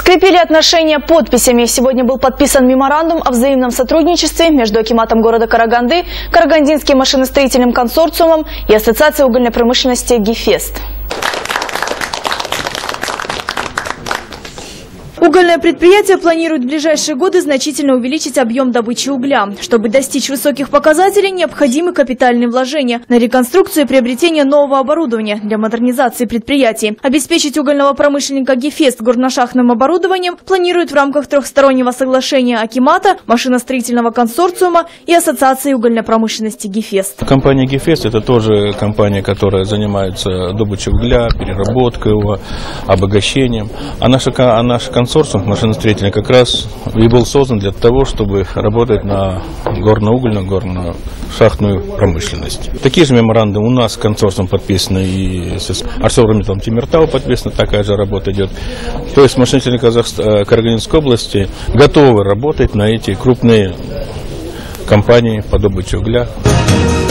Скрепили отношения подписями. Сегодня был подписан меморандум о взаимном сотрудничестве между акиматом города Караганды, Карагандинским машиностроительным консорциумом и Ассоциацией угольной промышленности «Гефест». Угольное предприятие планирует в ближайшие годы значительно увеличить объем добычи угля. Чтобы достичь высоких показателей, необходимы капитальные вложения на реконструкцию и приобретение нового оборудования для модернизации предприятий. Обеспечить угольного промышленника «Гефест» горношахтным оборудованием планируют в рамках трехстороннего соглашения акимата, машиностроительного консорциума и Ассоциации угольной промышленности «Гефест». Компания «Гефест» – это тоже компания, которая занимается добычей угля, переработкой его, обогащением. А наш консорциум машиностроительный как раз и был создан для того, чтобы работать на горно-угольную, горно-шахтную промышленность. Такие же меморандумы у нас с консорциумом подписаны, и с ArcelorMittal Тимиртау подписана, такая же работа идет. То есть машиностроители Карагандинской области готовы работать на эти крупные компании по добыче угля.